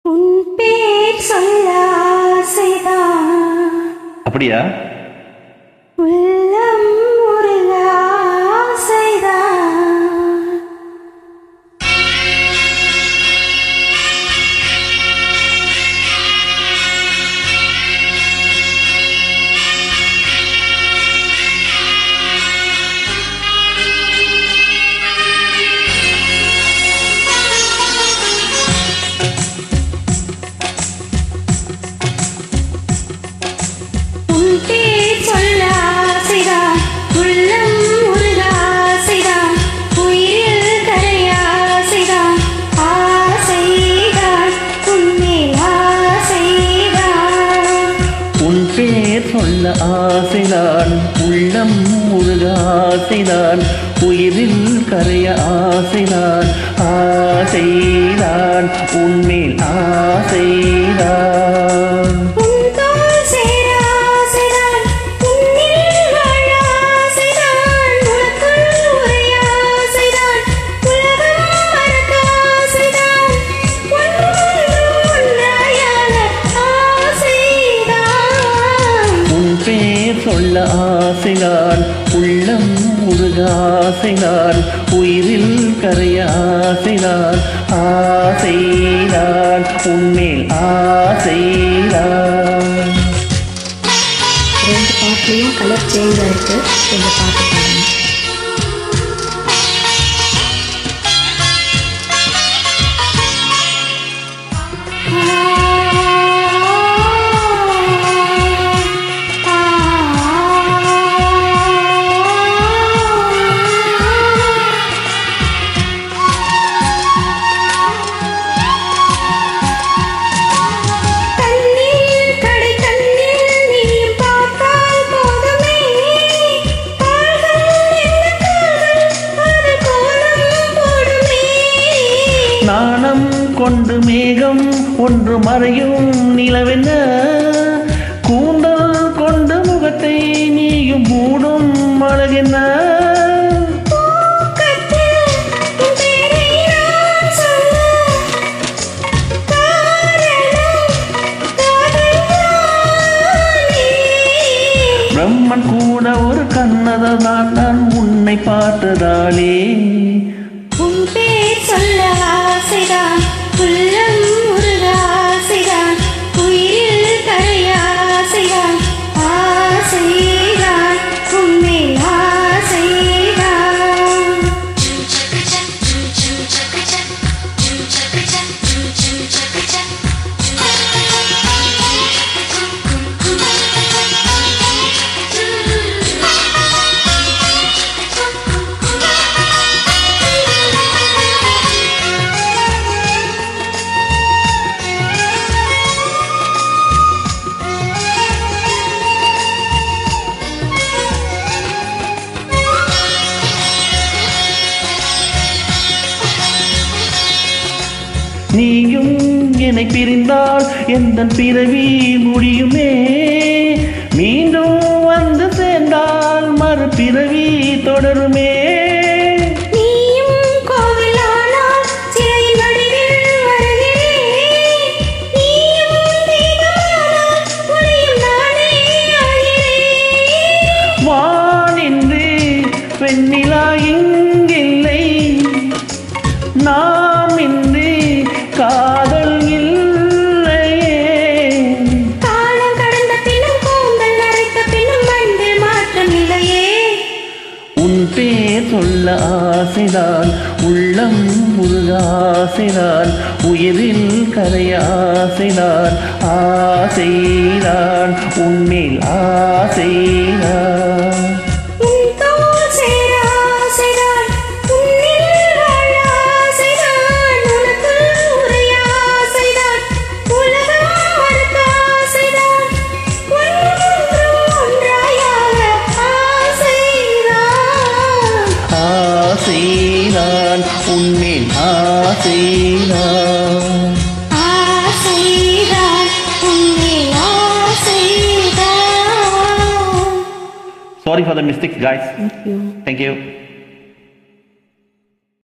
உன் பேர் சொல்ல ஆசைதான். அப்படியா? உள்ளம் உருக ஆசைதான். சொல்ல ஆசைதான், உள்ளம் உருக ஆசைதான், உயிரில் கரைய ஆசைதான், ஆசைதான், உன்மேல் ஆசைதான். சொல்ல ஆசைதான், உள்ளம் உருக ஆசைதான், உயிரில் கரைய ஆசைதான், ஆசைதான், உன்மேல் ஆசைதான். ரெண்டு பாட்டுலையும் கலர் சேஞ்ச் ஆயிருக்கு. இந்த பாட்டு பாருங்க. நாணம் கொண்டு மேகம் ஒன்று மறையும் நிலவென்ன, கூந்தல் கொண்டு முகத்தை நீயும் மூடும் அழகென்ன. பிரம்மன் கூட ஒரு கண்ணதான் நான் உன்னை பார்த்ததாலே. உன் பேர் சொல்ல ஆசைதான், உள்ளம் உருக ஆசைதான், உயிரில் கரைய ஆசைதான், ஆசைதான், உன்மேல் ஆசைதான். நீயும் என்னை பிரிந்தால் எந்தன் பிறவி முடியுமே, மீண்டும் வந்து சேர்ந்தால் மறுபிறவி தொடருமே. வானின்றி வெண்ணிலா இங்கில்லை, நாம் இன்றி காதல் இல்லையே. காலம் கடந்த பின்னும் கூந்தல் நரைத்த பின்னும் மண்ணில் மாற்றம் இல்லையே. உன் பேர் சொல்ல ஆசைதான், உள்ளம் உருக ஆசைதான், உயிரில் கரைய ஆசைதான், ஆசைதான், உன்மேல் ஆசைதான். ஆசைதான், உன்மேல் ஆசைதான். ஆசைதான், உன்மேல் ஆசைதான். Sorry for the mistakes, guys. Thank you. Thank you.